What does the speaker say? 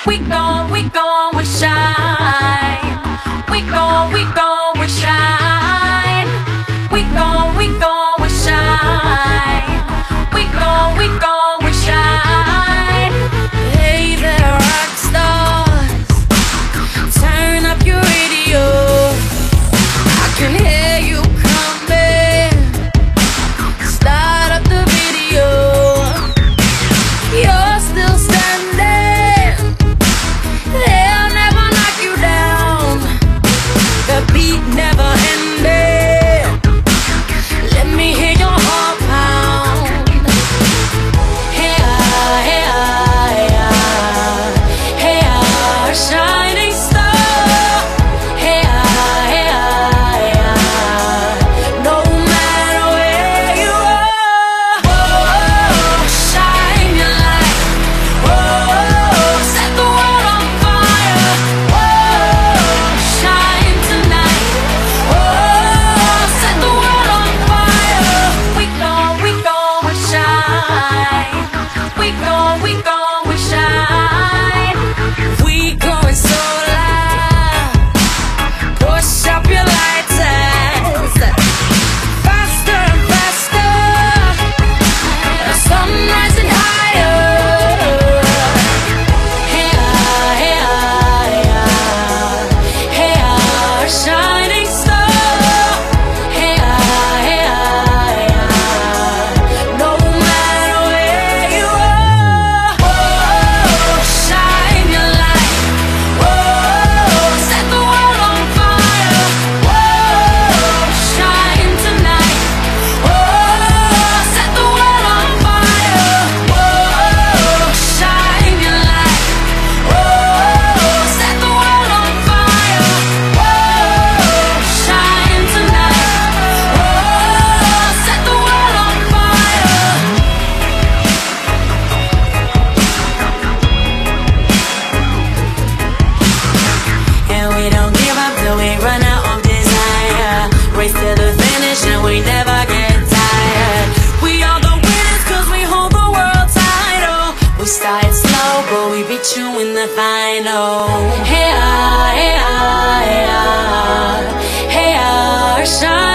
we gon' shine. We gon' shine. We gon' shine. We gon' shine. Hey there, rock stars, turn up your radio. I can hear you coming. Start up the video. You're still standing. They'll never knock you down. The beat never ended. Let me hear your heart pound. Hey, hey, hey, hey, shining star. Hey, hey, hey, no matter where you are. Whoa, shine your light. Whoa, set the world on fire. Whoa, shine tonight. Whoa, set the world on fire. We gon' shine. We gon' shine. We going so loud. Push up your lighters. Faster and faster. The sun rising higher. Hey, hey, hey, hey, shining star. Hey, hey, hey, no matter where you are. Whoa, shine your light. Whoa, set the world on fire. Whoa, shine tonight. Whoa, set the world on fire. Whoa, shine your light. Whoa, set the world on fire. Whoa, shine tonight. Whoa, set the world on fire. And we don't give up till we run out of desire. Race to the finish and we never get tired. We are the winners cause we hold the world title. We started slow but we beat you in the final. Hey, hey, hey, hey, shine.